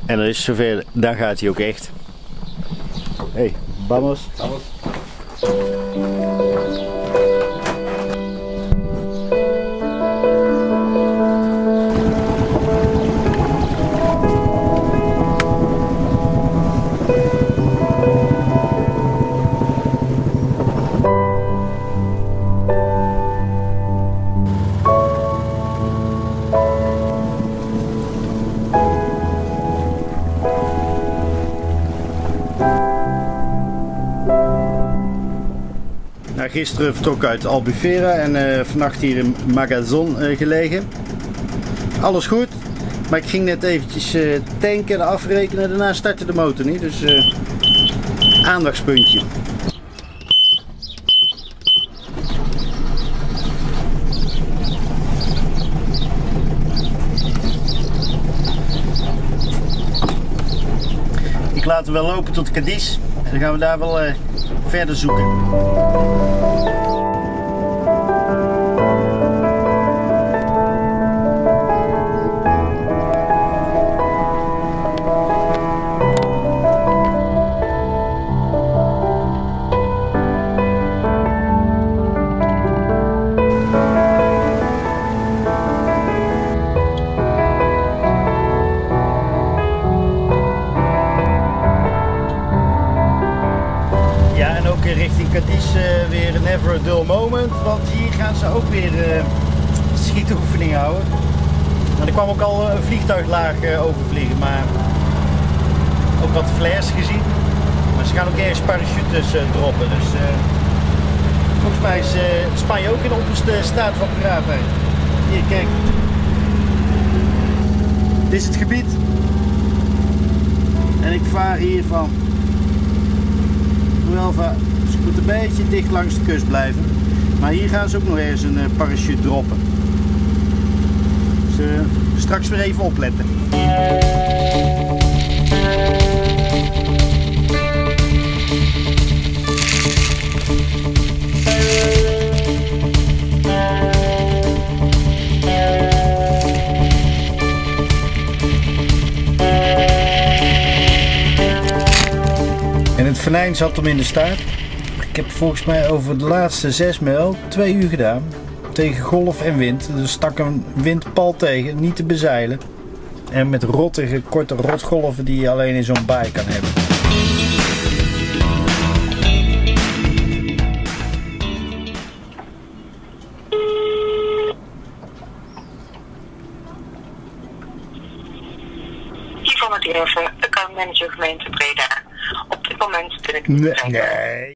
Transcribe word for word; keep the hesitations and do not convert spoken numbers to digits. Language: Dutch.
En dan is zover, dan gaat hij ook echt. Hey, vamos. Vamos. Nou, gisteren vertrokken uit Albufeira en uh, vannacht hier in Magazon uh, gelegen. Alles goed, maar ik ging net eventjes uh, tanken en afrekenen, daarna startte de motor niet, dus uh, aandachtspuntje. Ik laat hem wel lopen tot Cadiz en dan gaan we daar wel uh, verder zoeken. Richting Cadiz uh, weer een never a dull moment, want hier gaan ze ook weer uh, schietoefeningen houden. Maar er kwam ook al een vliegtuiglaag uh, overvliegen, maar ook wat flares gezien. Maar ze gaan ook ergens parachutes uh, droppen, dus uh, volgens mij is uh, Spanje ook in de onderste staat van paraatheid. Hier, kijk. Dit is het gebied en ik vaar hier van Huelva. Dus ik moet een beetje dicht langs de kust blijven. Maar hier gaan ze ook nog eens een uh, parachute droppen. Dus uh, straks weer even opletten. En het venijn zat hem in de staart. Ik heb volgens mij over de laatste zes mijl twee uur gedaan. Tegen golf en wind. Dus stak een windpal tegen, niet te bezeilen. En met rottige, korte rotgolven die je alleen in zo'n baai kan hebben. Yvonne Derven, accountmanager gemeente Breda. Op dit moment ben ik niet bereikbaar. Nee.